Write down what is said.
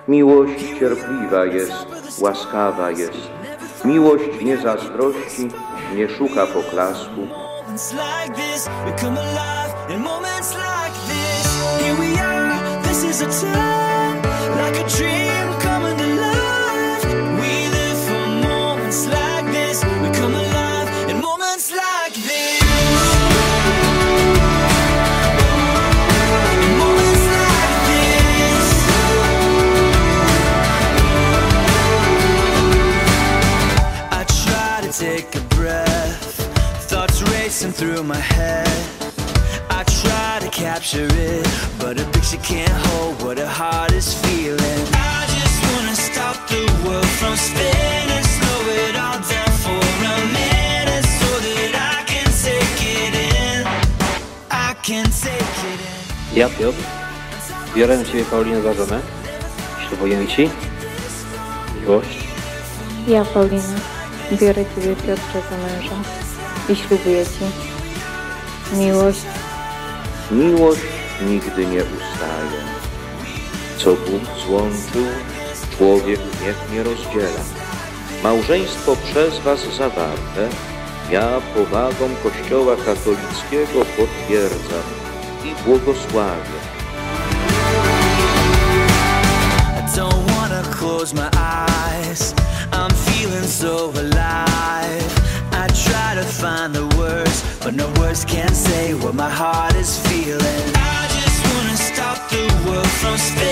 Miłość cierpliwa jest, łaskawa jest. Miłość nie zazdrości, nie szuka poklasku. Take a breath, thoughts racing through my head. I try to capture it, but a picture can't hold what a heart is feeling. I just wanna stop the world from spinning, slow it all down for a minute, so that I can take it in. I can take it in. Ja, Piotr, biorę Ciebie, Paulino, za żonę. Ślubuję Ci miłość. Ja, Paulina, biorę Ciebie, Piotrze, za męża i ślubuję Ci miłość. Miłość nigdy nie ustaje. Co Bóg złączył, człowiek niech nie rozdziela. Małżeństwo przez Was zawarte ja powagą Kościoła katolickiego potwierdzam i błogosławię. I don't wanna close my eyes, I'm feeling so alive. I try to find the words, but no words can say what my heart is feeling. I just wanna stop the world from spinning.